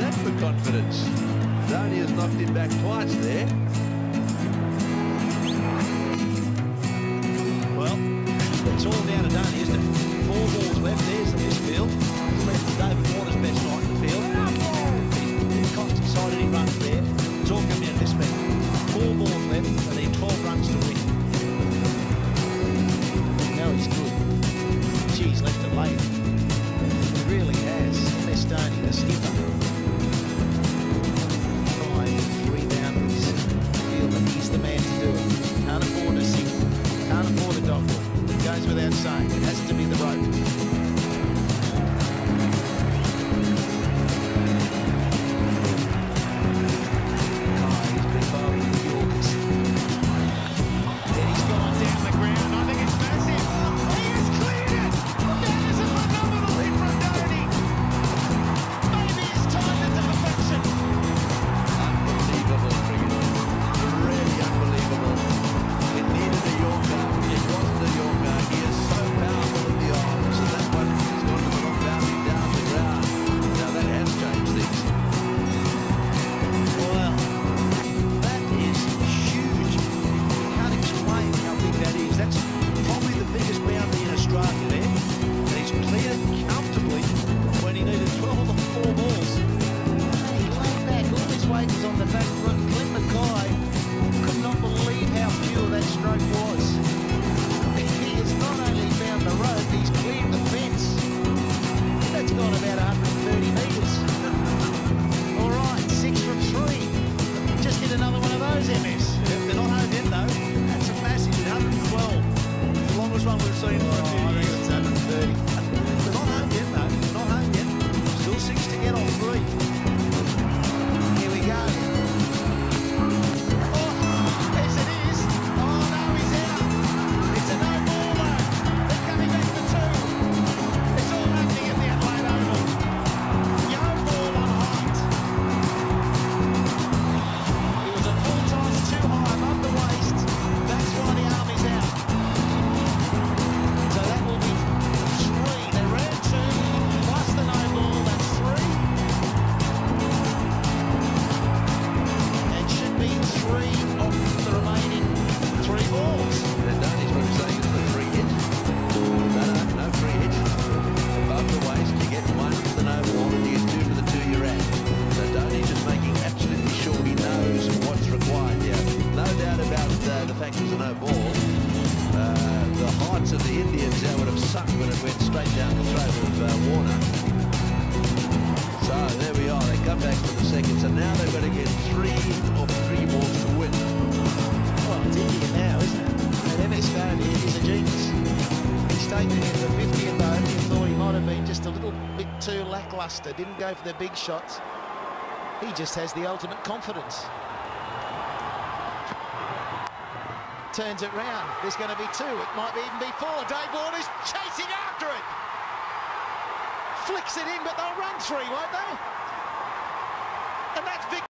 that for confidence? Dhoni has knocked him back twice there. Well, it's all down to Dhoni, isn't it? 4 balls left. There's the misfield. He's left David Warner's best night in the field. He's constant sided runs there. It's all coming out this man. 4 balls left, and then 12 runs to win. Now he's good. Geez, left it late. He really has. MS Dhoni, the skipper. 3 boundaries. Feel that he's the man to do it. Can't afford a single. Can't afford a dog ball. It goes without saying. It has to be the rope. Of the Indians that would have sucked when it went straight down the throat of Warner. So there we are, they come back for the second, so now they've got to get 3 of 3 balls to win. Well, it's India now, isn't it? And MS Dhoni is a genius. He's taken it for 50th over. He thought he might have been just a little bit too lacklustre, didn't go for the big shots. He just has the ultimate confidence. Turns it round. There's going to be 2. It might even be 4. Dave Warner's chasing after it. Flicks it in, but they'll run 3, won't they? And that's big.